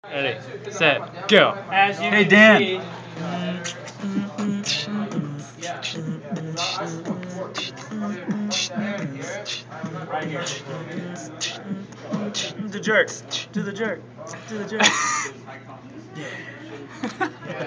Ready, set, go. As you Hey, can Dan. see, Do the jerk. Do the jerk. Do the jerk. Yeah.